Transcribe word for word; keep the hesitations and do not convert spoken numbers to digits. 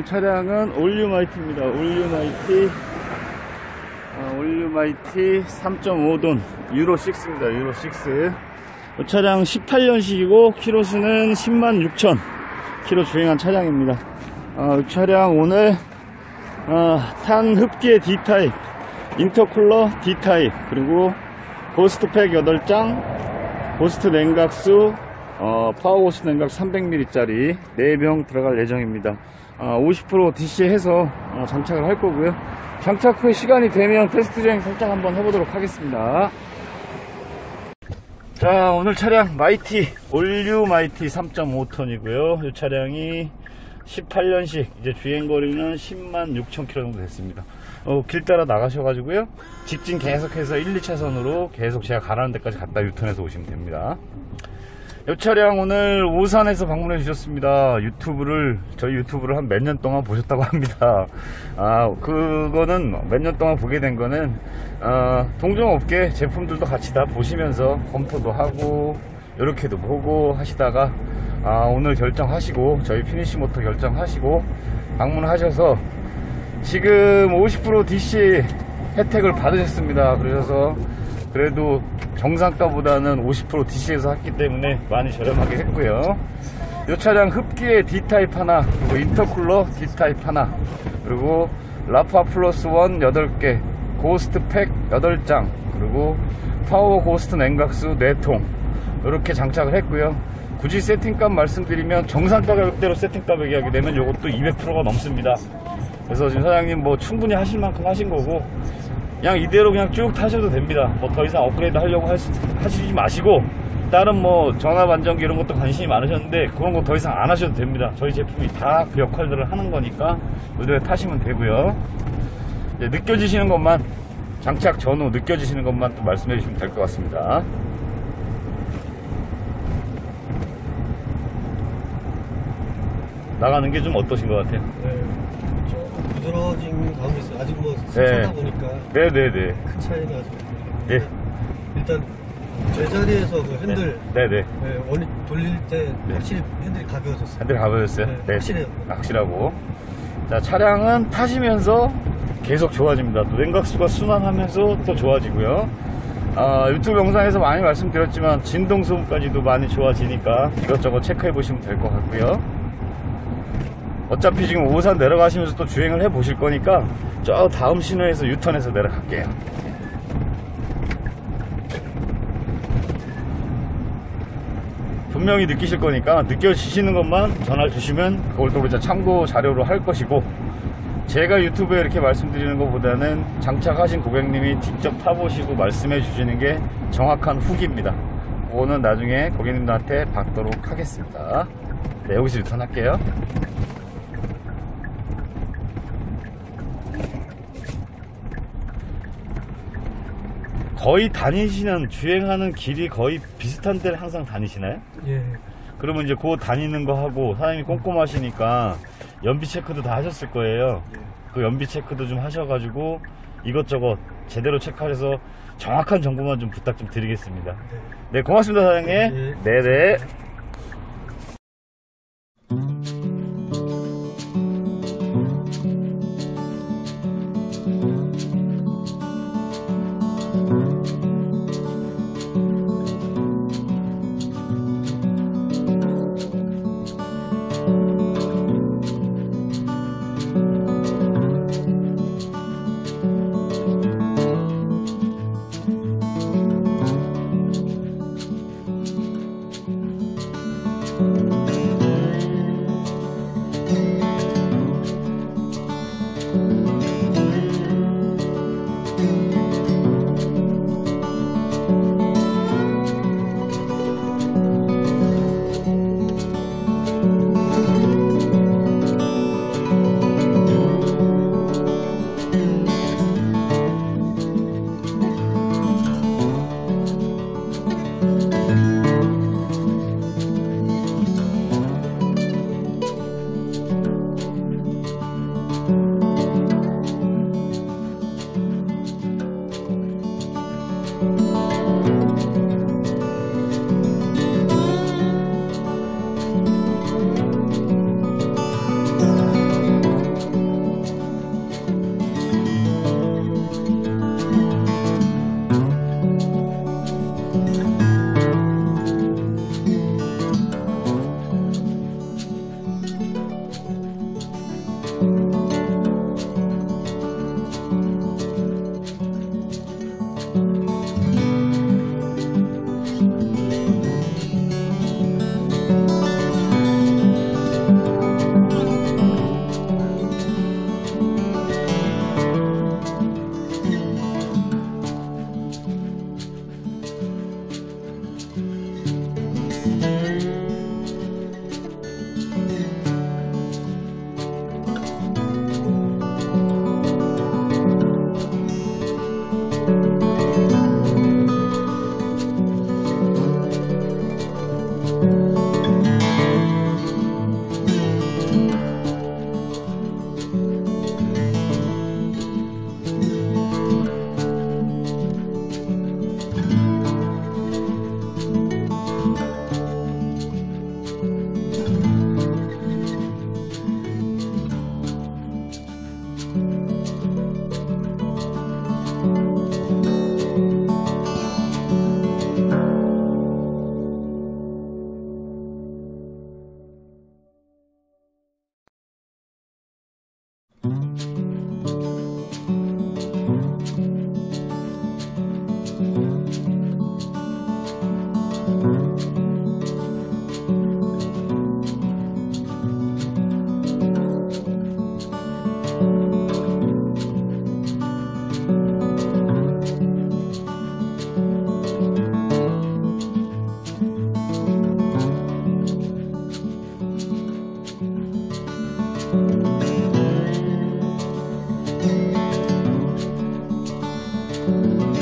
오늘 차량은 올류마이티입니다. 올류마이티 어, 올류마이티 삼 점 오 돈 유로 육입니다. 유로 육. 이 차량 십팔 년식이고 키로수는 십만 육천 킬로 주행한 차량입니다. 어, 이 차량 오늘 어, 탄 흡기의 D타입, 인터쿨러 D타입, 그리고 고스트팩 여덟 장, 고스트 냉각수, 어, 파워고스트 냉각 삼백 밀리리터 짜리 네 병 들어갈 예정입니다. 어, 오십 퍼센트 디씨 해서 어, 장착을 할 거고요. 장착 후 시간이 되면 테스트 주행 살짝 한번 해보도록 하겠습니다. 자, 오늘 차량 마이티, 올류 마이티 삼 점 오 톤이고요. 이 차량이 십팔 년식, 이제 주행거리는 십만 육천 킬로 정도 됐습니다. 어, 길 따라 나가셔가지고요, 직진 계속해서 일, 이 차선으로 계속 제가 가라는 데까지 갔다 유턴해서 오시면 됩니다. 이 차량 오늘 오산에서 방문해 주셨습니다. 유튜브를, 저희 유튜브를 한 몇 년 동안 보셨다고 합니다. 아, 그거는 몇 년 동안 보게 된 거는, 아, 동종업계 제품들도 같이 다 보시면서 검토도 하고, 이렇게도 보고 하시다가, 아, 오늘 결정하시고, 저희 피니시모터 결정하시고, 방문하셔서, 지금 오십 퍼센트 디씨 혜택을 받으셨습니다. 그러셔서, 그래도 정상가보다는 오십 퍼센트 디씨에서 했기 때문에 많이 저렴하게 했고요. 이 차량 흡기의 D타입 하나, 그리고 인터쿨러 D타입 하나, 그리고 라파 플러스 원 여덟 개, 고스트 팩 여덟 장, 그리고 파워 고스트 냉각수 네 통 이렇게 장착을 했고요. 굳이 세팅값 말씀드리면 정상가 가격대로 세팅값 얘기하게 되면 이것도 이백 퍼센트가 넘습니다. 그래서 지금 사장님 뭐 충분히 하실 만큼 하신 거고, 그냥 이대로 그냥 쭉 타셔도 됩니다. 뭐 더 이상 업그레이드 하려고 하시, 하시지 마시고, 다른 뭐 전압 안정기 이런 것도 관심이 많으셨는데 그런 거 더 이상 안 하셔도 됩니다. 저희 제품이 다 그 역할들을 하는 거니까 이대로 타시면 되고요. 이제 느껴지시는 것만, 장착 전후 느껴지시는 것만 또 말씀해 주시면 될 것 같습니다. 나가는 게 좀 어떠신 것 같아요? 네, 좀 부드러워진 감이 있어요. 아직 뭐 세차다 네. 보니까 네네네. 큰 차이가 좀. 네. 일단 제자리에서 그 핸들 네네. 네, 원이 돌릴 때 네. 확실히 핸들이 가벼워졌어요. 핸들이 가벼워졌어요? 네, 네. 확실해요. 확실하고. 자, 차량은 타시면서 계속 좋아집니다. 또 냉각수가 순환하면서 또 좋아지고요. 아, 유튜브 영상에서 많이 말씀드렸지만 진동 소음까지도 많이 좋아지니까 이것저것 체크해 보시면 될 것 같고요. 어차피 지금 오산 내려가시면서 또 주행을 해 보실 거니까 저 다음 신호에서 유턴해서 내려갈게요. 분명히 느끼실 거니까 느껴지시는 것만 전화 주시면 그걸 또 우리가 참고 자료로 할 것이고, 제가 유튜브에 이렇게 말씀드리는 것보다는 장착하신 고객님이 직접 타보시고 말씀해 주시는 게 정확한 후기입니다. 그거는 나중에 고객님들한테 받도록 하겠습니다. 네, 여기서 유턴할게요. 거의 다니시는, 주행하는 길이 거의 비슷한 데를 항상 다니시나요? 예. 그러면 이제 그 다니는 거 하고, 사장님이 꼼꼼하시니까 연비 체크도 다 하셨을 거예요. 예. 그 연비 체크도 좀 하셔가지고 이것저것 제대로 체크해서 정확한 정보만 좀 부탁 좀 드리겠습니다. 네, 네, 고맙습니다 사장님. 예. 네네. 네.